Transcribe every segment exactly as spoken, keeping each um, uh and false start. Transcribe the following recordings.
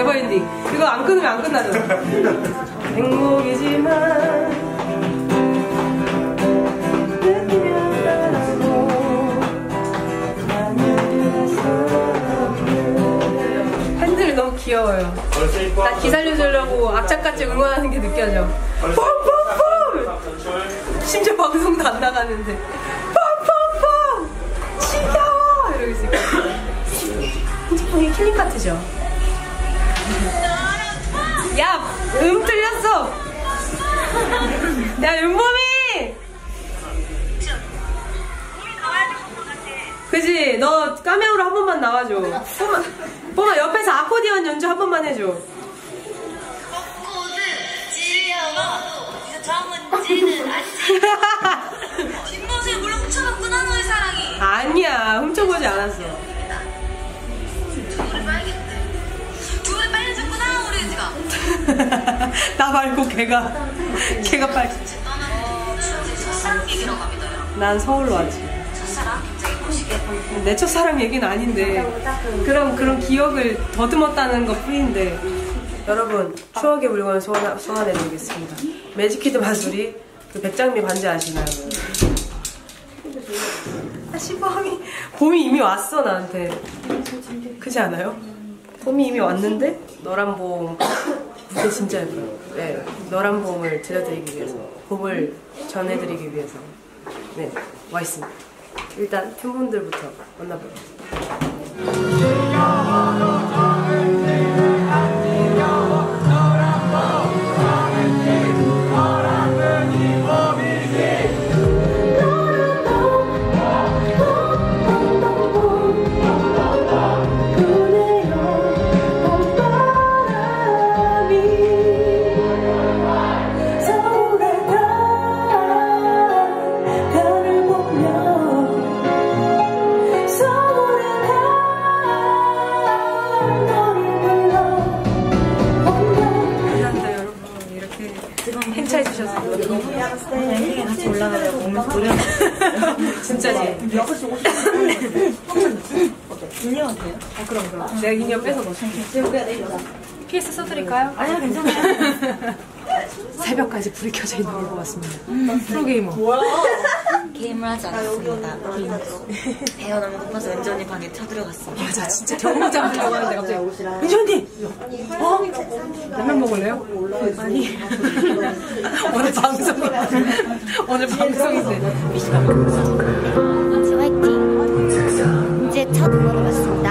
네버엔딩. 이거 안 끊으면 안 끝나잖아. 행복이지만 팬들이 너무 귀여워요. 나 기살려주려고 악착같이 응원하는 게 느껴져. pompompom! 심지어 방송도 안 나가는데 pompompom! 지겨워! 이러고 있으니까 핸드폰이 킬링 같으죠? 야! 음 틀렸어! 야 윤범이! 그지? 너 카메오로 한 번만 나와줘. 뽀마, 뽀마 옆에서 아코디언 연주 한 번만 해줘. 벚꽃을 지려워도 정은지는 않지. 뒷모습 물론 훔쳐봤구나 너의 사랑이. 아니야, 훔쳐보지 않았어. 두부를 빨겠대. 두부를 빨려줬구나 우리 지가. 나 말고 걔가 걔가 빨. 떠나는 추억의 첫사랑 얘기라고 합니다. 난 서울로 왔지. 첫사랑 굉장히 멋있게. 내 첫사랑 얘기는 아닌데 그런 그런 기억을 더듬었다는 것 뿐인데 여러분 추억의 물건을 소환, 소환해드리겠습니다. 매직키드 마술이 그 백장미 반지 아시나요? 아 시범이 봄이 이미 왔어 나한테. 그렇지 않아요? 봄이 이미 왔는데 너란 봄 무대 진짜 예뻐요. 네, 너란 봄을 들려드리기 위해서 봄을 전해드리기 위해서 네 와 있습니다. 일단 팬분들부터 만나볼게요. 네, 같이 올라가려고 오면서 노래하고 진짜지? 여섯 시 오십 분 어때? 인이어도 돼요? 아 그럼 그럼 내가 인이어 뺏어 넣을게. 지금 우리가 내일 오자. 피에스 써드릴까요? 아니요 괜찮아요. 새벽까지 불이 켜져 있는 걸 보았습니다. 음, 프로게이머. 뭐야? 게임을 하지 않았습니다. 배가 너무 고파서 왠지 언니 방에 쳐들어갔습니다. 맞아 진짜 경호장 하려고 하는데 갑자기 은지 언니! 어? 라면 먹을래요? 아니 오늘 방송이 오늘 방송인데 화이팅! 이제 첫 응원을 왔습니다.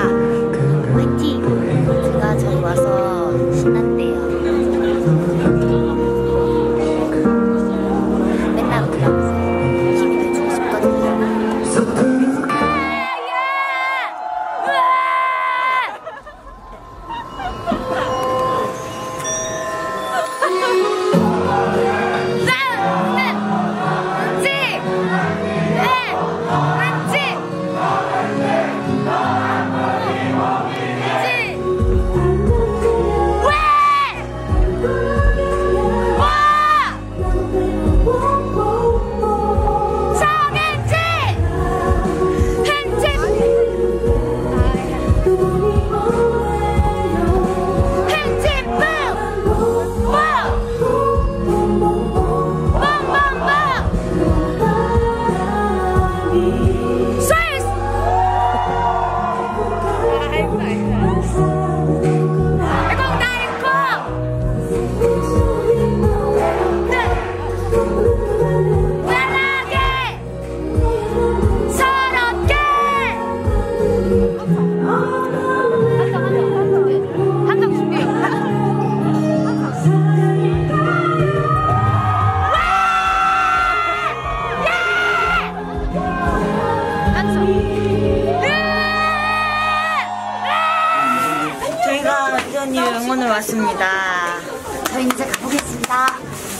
화이팅! 제가 저기 와서 신난대요. 맨날 울면서 힘이 돼주고 싶거든요. 저희가 은지 언니 응원을 왔습니다. 저희 이제 가보겠습니다.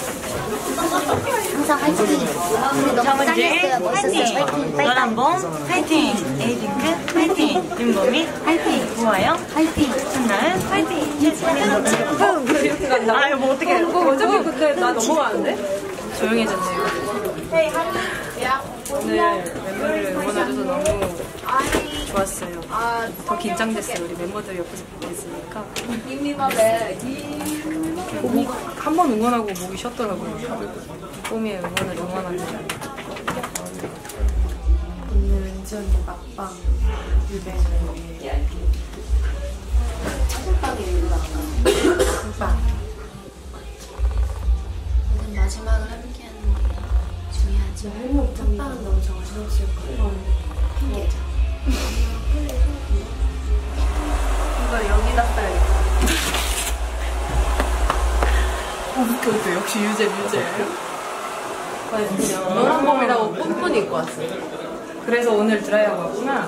항상 화이팅! 근데 너무 짱이었어요. 멋있었어요. 화이팅! 너란 봄 파이팅! 에이딩크 파이팅! 윤범이 파이팅! 우아영 화이팅! 한나은 파이팅! 이렇게 간다고? 아 이거 뭐 어떻게 해? 어차피 근데 나 넘어가는데? 조용해졌네요. 오늘 멤버를 응원해줘서 너무 좋았어요. 더 긴장됐어요. 우리 멤버들 옆에서 보고 있으니까. 한 번 응원하고 목이 쉬었더라고요. 뽀미의 응원을 응원합니다. 오늘 은지언니 막방 유배를 첫방입니다. 첫방. 오늘 마지막을 함께하는 게 중요하죠. 첫방은 너무 정신없을 거예요. 핑계죠. 이걸 여기다 써야겠다. 그것도 역시 유재 유재예요. 노란 봄이라고 뿜뿜 입고 왔어요. 그래서 오늘 드라이하고 왔구나.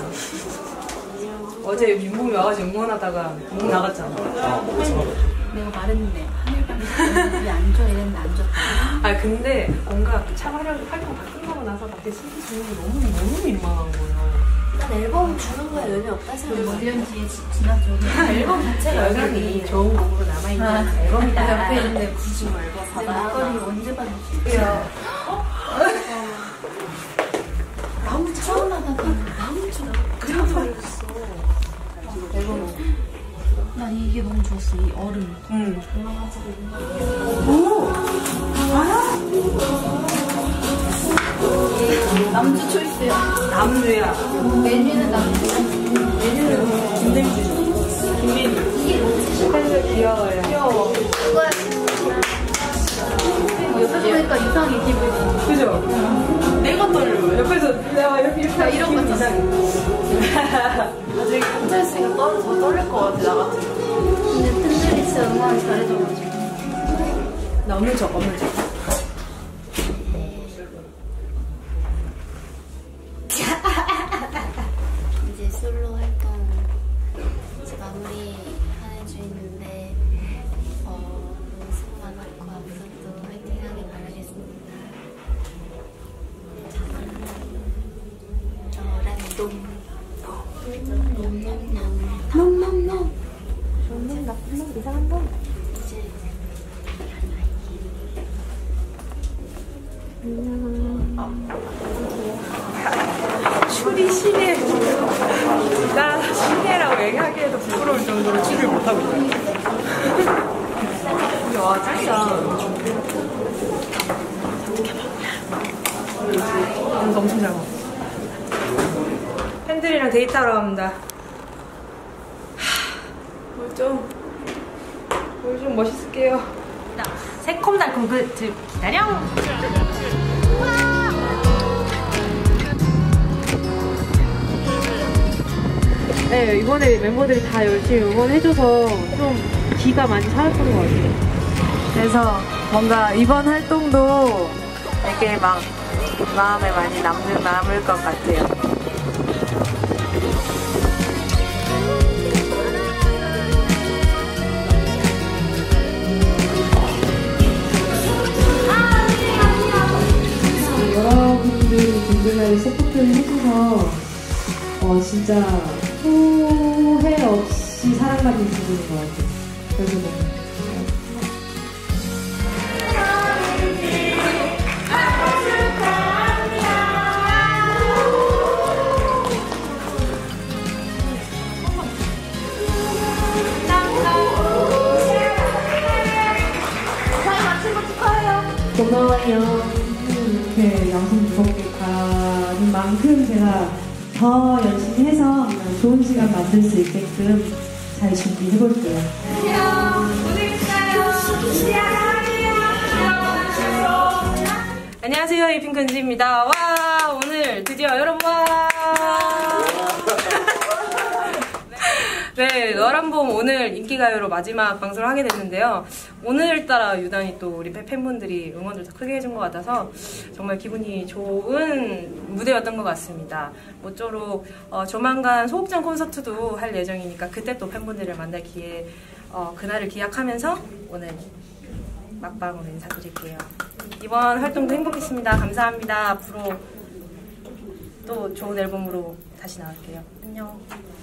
어제 윤봄이 와가지고 응원하다가 목 나갔잖아. 내가 말했는데 하늘밤이 왜안 좋아 이랬는데 안 좋다. 아 근데 뭔가 차 활용 활동 다 끝나고 나서 밖에 신기 주는 게 너무 너무 민망한 거예요. 난 앨범 주는 거에 의미 없다 생각해. 일 년 뒤에 지나죠. 앨범 자체가 여전히 좋은 곡으로 남아있는 아, 앨범이다. 옆에 있는데 굳이 뭐 앨범 내 받아. 목걸이 언제 받을 수 있어? 그래요. 나무 처음 나가봤는데 나무 처럼 그런 소리였어. 앨범. 난 이게 너무 좋았어. 이 얼음. 응. 남주 초이스요. 남주야. 메뉴는 남주. 메뉴는 김대주. 김민우. 팬들 귀여워요. 귀여워. 옆에서 보니까 이상해 기분이. 그죠? 내가 떨려. 옆에서 내가 이렇게 이렇게 나 이런 거 이상해. 나중에 혼자였으니까 떨, 더 떨릴 것 같아 나 같은. 근데 팬들이 진짜 응원 잘해줘가지고. 나 없는 척 없는 척. 이제 솔로 활동 이제 마무리하는 중인데 어, 너무 수고 많았고 앞으로도 화이팅하길 바라겠습니다. 저랑 놈 놈놈놈 놈놈 나쁜 놈 이상한 놈 이제 추리 신예. 나 신예라고 얘기하기에도 부끄러울 정도로 추리를 못하고 있어. 와, 짱이다. 오늘 엄청 잘 먹어. 팬들이랑 데이트하러 갑니다. 뭘 좀, 뭘 좀 멋있을게요. 새콤달콤 그 기다려. 네, 이번에 멤버들이 다 열심히 응원해줘서 좀 기가 많이 살았던 것 같아요. 그래서 뭔가 이번 활동도 되게 막 마음에 많이 남는, 남을 것 같아요. 여러분들이 든든하게 서포트를 해줘서 어, 진짜 후회 없이 사랑받는 기분인 것 같아요. 그래서 너무 고마워요. 이렇게 양손 무겁게 가는 만큼 제가 더 열심히 해서 좋은 시간 만들 수 있게끔 잘 준비해 볼게요. 안녕하세요, 이핑크 은지입니다. 와, 오늘 드디어 여러분 와. 네, 너란 봄 오늘 인기가요로 마지막 방송을 하게 됐는데요. 오늘따라 유난히 또 우리 팬분들이 응원을 더 크게 해준 것 같아서 정말 기분이 좋은 무대였던 것 같습니다. 모쪼록 어, 조만간 소극장 콘서트도 할 예정이니까 그때 또 팬분들을 만날 기회, 어, 그날을 기약하면서 오늘 막방으로 인사드릴게요. 이번 활동도 행복했습니다. 감사합니다. 앞으로 또 좋은 앨범으로 다시 나올게요. 안녕.